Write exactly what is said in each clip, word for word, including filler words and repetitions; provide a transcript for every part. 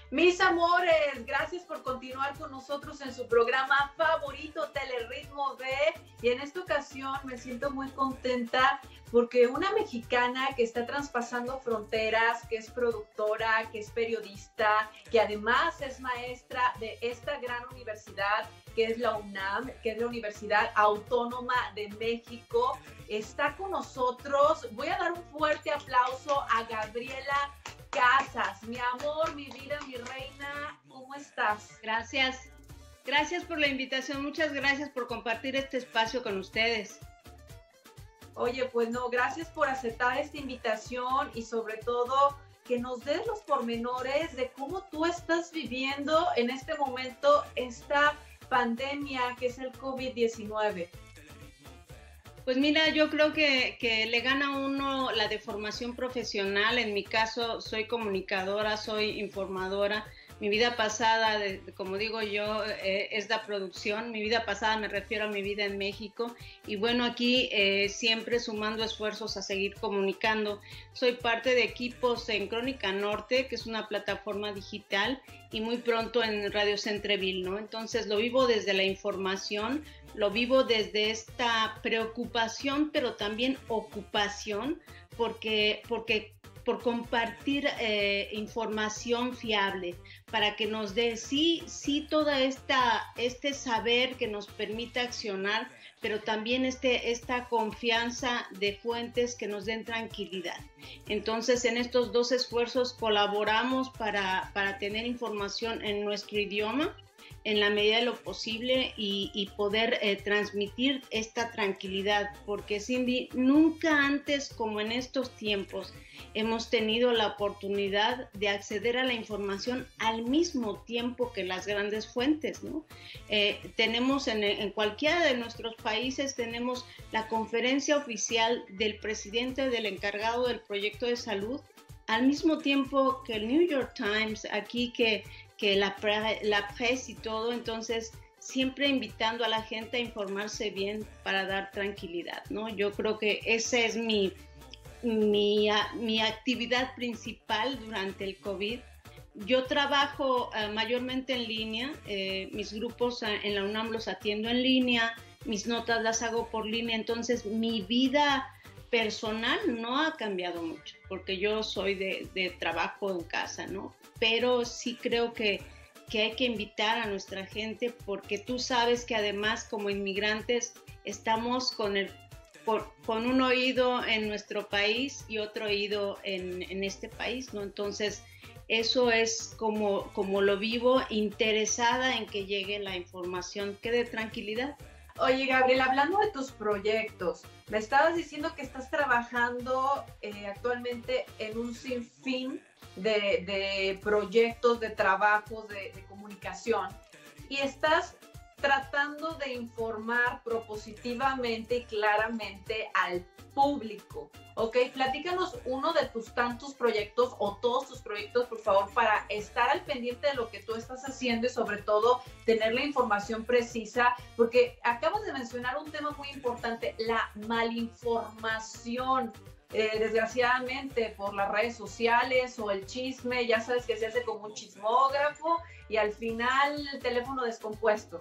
Mis amores, gracias por continuar con nosotros en su programa favorito, Telerritmo B. Y en esta ocasión me siento muy contenta porque una mexicana que está traspasando fronteras, que es productora, que es periodista, que además es maestra de esta gran universidad que es la UNAM, que es la Universidad Autónoma de México, está con nosotros. Voy a dar un fuerte aplauso a Gabriela Casas. Mi amor, mi vida, mi reina, ¿cómo estás? Gracias, gracias por la invitación, muchas gracias por compartir este espacio con ustedes. Oye, pues no, gracias por aceptar esta invitación y sobre todo que nos des los pormenores de cómo tú estás viviendo en este momento esta pandemia que es el COVID diecinueve. Pues mira, yo creo que, que le gana a uno la deformación profesional. En mi caso, soy comunicadora, soy informadora. Mi vida pasada, de, como digo yo, eh, es la producción. Mi vida pasada me refiero a mi vida en México. Y bueno, aquí eh, siempre sumando esfuerzos a seguir comunicando. Soy parte de equipos en Crónica Norte, que es una plataforma digital, y muy pronto en Radio Centreville, ¿no? Entonces lo vivo desde la información, lo vivo desde esta preocupación, pero también ocupación, porque, porque por compartir eh, información fiable, para que nos dé sí, sí toda esta, este saber que nos permita accionar, pero también este, esta confianza de fuentes que nos den tranquilidad. Entonces, en estos dos esfuerzos colaboramos para, para tener información en nuestro idioma, en la medida de lo posible y, y poder eh, transmitir esta tranquilidad, porque Cindy, nunca antes como en estos tiempos hemos tenido la oportunidad de acceder a la información al mismo tiempo que las grandes fuentes, ¿no? Eh, tenemos en, en cualquiera de nuestros países, tenemos la conferencia oficial del presidente, del encargado del proyecto de salud, al mismo tiempo que el New York Times, aquí que que la, pre, la press y todo, entonces siempre invitando a la gente a informarse bien para dar tranquilidad, ¿no? Yo creo que esa es mi, mi, mi actividad principal durante el COVID. Yo trabajo uh, mayormente en línea, eh, mis grupos uh, en la UNAM los atiendo en línea, mis notas las hago por línea, entonces mi vida personal no ha cambiado mucho, porque yo soy de, de trabajo en casa, ¿no? Pero sí creo que, que hay que invitar a nuestra gente, porque tú sabes que además como inmigrantes estamos con, el, por, con un oído en nuestro país y otro oído en, en este país, ¿no? Entonces eso es como, como lo vivo, interesada en que llegue la información que dé tranquilidad. Oye, Gabriel, hablando de tus proyectos, me estabas diciendo que estás trabajando eh, actualmente en un sinfín de, de proyectos, de trabajos, de, de comunicación, y estás tratando de informar propositivamente y claramente al público, ¿ok? Platícanos uno de tus tantos proyectos o todos tus proyectos, por favor, para estar al pendiente de lo que tú estás haciendo y sobre todo tener la información precisa, porque acabas de mencionar un tema muy importante, la malinformación. Eh, desgraciadamente por las redes sociales o el chisme, ya sabes que se hace como un chismógrafo y al final el teléfono descompuesto.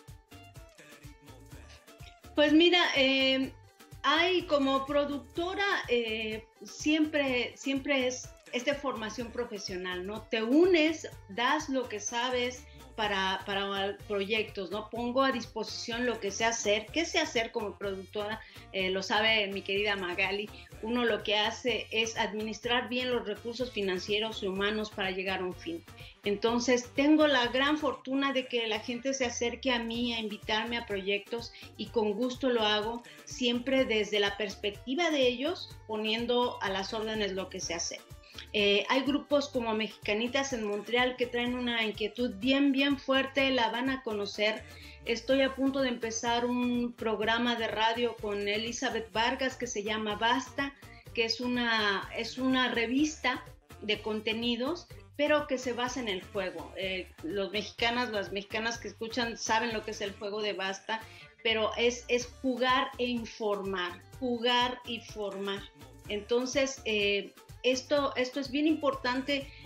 Pues mira, eh, hay como productora, eh, siempre, siempre es, es de formación profesional, ¿no? Te unes, das lo que sabes para, para proyectos, ¿no? Pongo a disposición lo que sé hacer. ¿Qué sé hacer como productora? Eh, lo sabe mi querida Magali. Uno lo que hace es administrar bien los recursos financieros y humanos para llegar a un fin. Entonces, tengo la gran fortuna de que la gente se acerque a mí a invitarme a proyectos y con gusto lo hago, siempre desde la perspectiva de ellos, poniendo a las órdenes lo que sé hacer. Eh, hay grupos como Mexicanitas en Montreal que traen una inquietud bien, bien fuerte, la van a conocer. Estoy a punto de empezar un programa de radio con Elizabeth Vargas que se llama Basta, que es una, es una revista de contenidos, pero que se basa en el juego. Eh, los mexicanas, las mexicanas que escuchan saben lo que es el juego de Basta, pero es, es jugar e informar, jugar y formar. Entonces, eh, esto, esto es bien importante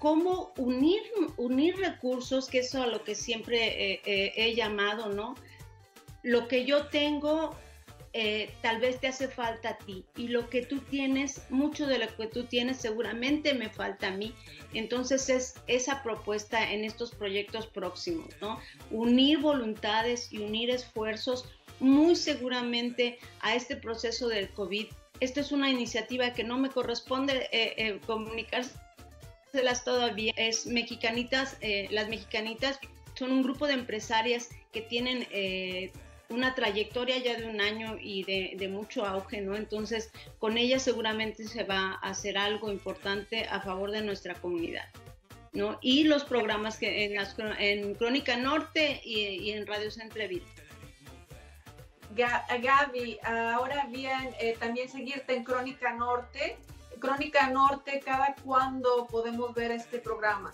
cómo unir, unir recursos, que eso es a lo que siempre eh, eh, he llamado, ¿no? Lo que yo tengo eh, tal vez te hace falta a ti, y lo que tú tienes, mucho de lo que tú tienes seguramente me falta a mí. Entonces es esa propuesta en estos proyectos próximos, ¿no? Unir voluntades y unir esfuerzos muy seguramente a este proceso del COVID. Esta es una iniciativa que no me corresponde eh, eh, comunicárselas todavía. Es Mexicanitas, eh, las Mexicanitas son un grupo de empresarias que tienen eh, una trayectoria ya de un año y de, de mucho auge, ¿no? Entonces, con ellas seguramente se va a hacer algo importante a favor de nuestra comunidad, ¿no? Y los programas que en, las, en Crónica Norte y, y en Radio Centreville. Gaby, ahora bien, eh, también seguirte en Crónica Norte. Crónica Norte, ¿cada cuándo podemos ver este programa?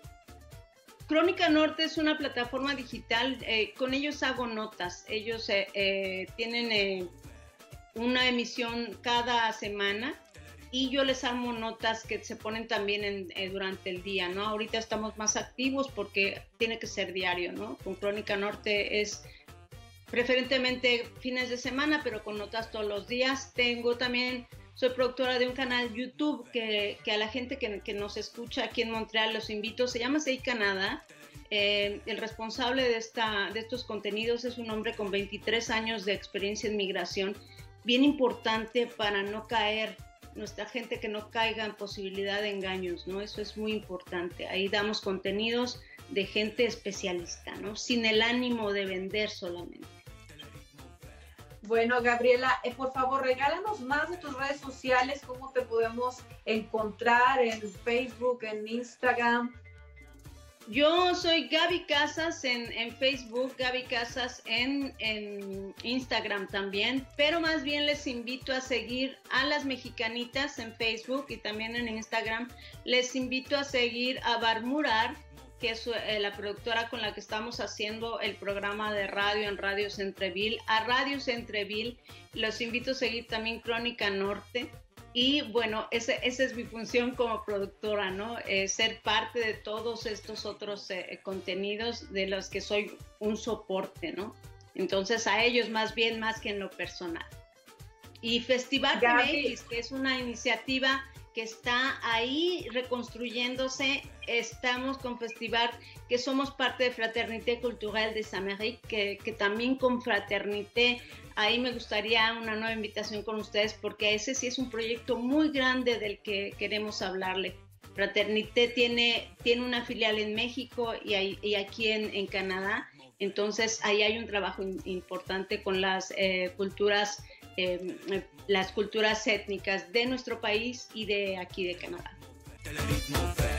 Crónica Norte es una plataforma digital, eh, con ellos hago notas, ellos eh, eh, tienen eh, una emisión cada semana y yo les armo notas que se ponen también en, eh, durante el día, ¿no? Ahorita estamos más activos porque tiene que ser diario, ¿no? Con Crónica Norte es preferentemente fines de semana, pero con notas todos los días. Tengo también... Soy productora de un canal YouTube que, que a la gente que, que nos escucha aquí en Montreal los invito. Se llama Sei Canadá. Eh, el responsable de, esta, de estos contenidos es un hombre con veintitrés años de experiencia en migración. Bien importante para no caer, nuestra gente que no caiga en posibilidad de engaños, ¿no? Eso es muy importante. Ahí damos contenidos de gente especialista, ¿no? Sin el ánimo de vender solamente. Bueno, Gabriela, eh, por favor, regálanos más de tus redes sociales, cómo te podemos encontrar en Facebook, en Instagram. Yo soy Gaby Casas en, en Facebook, Gaby Casas en, en Instagram también, pero más bien les invito a seguir a las Mexicanitas en Facebook y también en Instagram. Les invito a seguir a Barmurar, que es eh, la productora con la que estamos haciendo el programa de radio en Radio Centreville, a Radio Centreville. Los invito a seguir también Crónica Norte. Y bueno, ese, esa es mi función como productora, ¿no? Eh, ser parte de todos estos otros eh, contenidos de los que soy un soporte, ¿no? Entonces a ellos más bien, más que en lo personal. Y Festival Temelis, que es una iniciativa que está ahí reconstruyéndose. Estamos con Festival, que somos parte de Fraternité Culturelle des Amériques, que, que también con Fraternité, ahí me gustaría una nueva invitación con ustedes, porque ese sí es un proyecto muy grande del que queremos hablarle. Fraternité tiene, tiene una filial en México y, hay, y aquí en, en Canadá, entonces ahí hay un trabajo importante con las eh, culturas Eh, las culturas étnicas de nuestro país y de aquí de Canadá.